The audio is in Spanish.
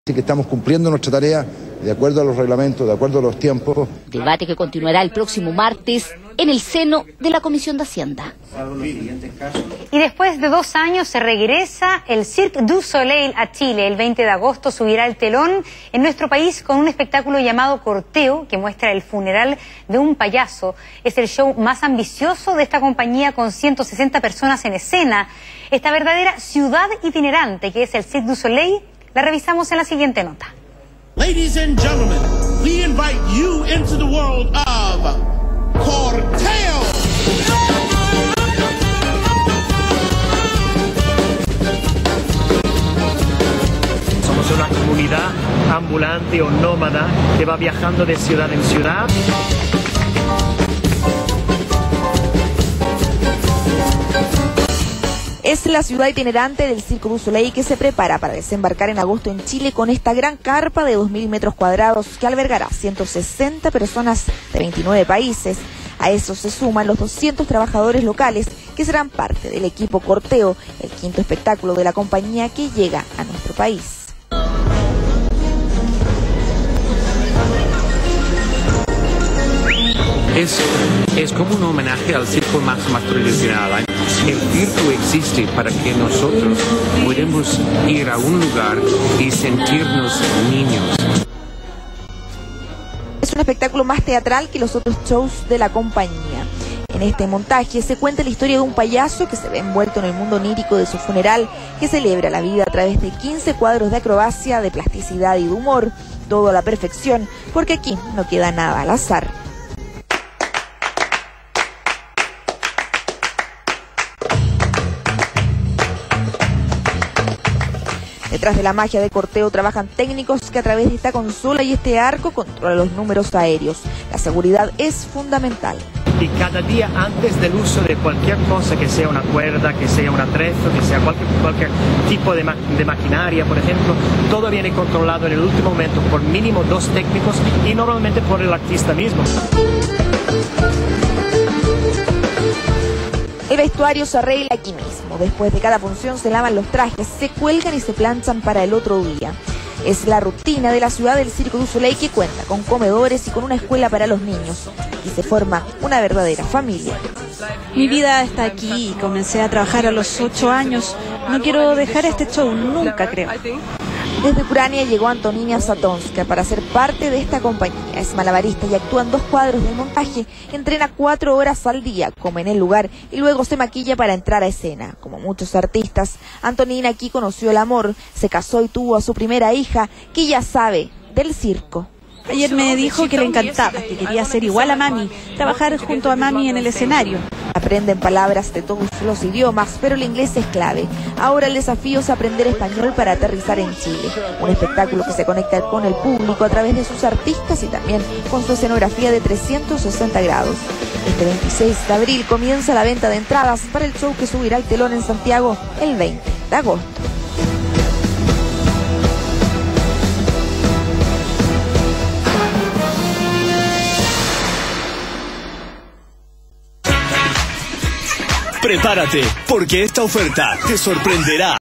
Así que estamos cumpliendo nuestra tarea de acuerdo a los reglamentos, de acuerdo a los tiempos. Debate que continuará el próximo martes en el seno de la Comisión de Hacienda. Y después de 2 años se regresa el Cirque du Soleil a Chile. El 20 de agosto subirá el telón en nuestro país con un espectáculo llamado Corteo, que muestra el funeral de un payaso. Es el show más ambicioso de esta compañía, con 160 personas en escena. Esta verdadera ciudad itinerante que es el Cirque du Soleil la revisamos en la siguiente nota. Ladies and gentlemen, we invite you into the world of Corteo. Somos una comunidad ambulante o nómada que va viajando de ciudad en ciudad. Es la ciudad itinerante del Cirque du Soleil que se prepara para desembarcar en agosto en Chile con esta gran carpa de 2.000 metros cuadrados que albergará 160 personas de 29 países. A eso se suman los 200 trabajadores locales que serán parte del equipo Corteo, el quinto espectáculo de la compañía que llega a nuestro país. Es como un homenaje al circo más tradicional. El circo existe para que nosotros podamos ir a un lugar y sentirnos niños. Es un espectáculo más teatral que los otros shows de la compañía. En este montaje se cuenta la historia de un payaso que se ve envuelto en el mundo onírico de su funeral, que celebra la vida a través de 15 cuadros de acrobacia, de plasticidad y de humor. Todo a la perfección, porque aquí no queda nada al azar. Detrás de la magia de Corteo trabajan técnicos que a través de esta consola y este arco controlan los números aéreos. La seguridad es fundamental. Y cada día antes del uso de cualquier cosa, que sea una cuerda, que sea un atrezo, que sea cualquier tipo de maquinaria, por ejemplo, todo viene controlado en el último momento por mínimo 2 técnicos y normalmente por el artista mismo. El vestuario se arregla aquí mismo. Después de cada función se lavan los trajes, se cuelgan y se planchan para el otro día. Es la rutina de la ciudad del Cirque du Soleil, que cuenta con comedores y con una escuela para los niños. Aquí se forma una verdadera familia. Mi vida está aquí y comencé a trabajar a los 8 años. No quiero dejar este show nunca, creo. Desde Ucrania llegó Antonina Satonska para ser parte de esta compañía. Es malabarista y actúa en 2 cuadros del montaje. Entrena 4 horas al día, come en el lugar y luego se maquilla para entrar a escena. Como muchos artistas, Antonina aquí conoció el amor, se casó y tuvo a su primera hija, que ya sabe del circo. Ayer me dijo que le encantaba, que quería ser igual a mami, trabajar junto a mami en el escenario. Aprenden palabras de todos los idiomas, pero el inglés es clave. Ahora el desafío es aprender español para aterrizar en Chile. Un espectáculo que se conecta con el público a través de sus artistas y también con su escenografía de 360 grados. Este 26 de abril comienza la venta de entradas para el show que subirá el telón en Santiago el 20 de agosto. Prepárate, porque esta oferta te sorprenderá.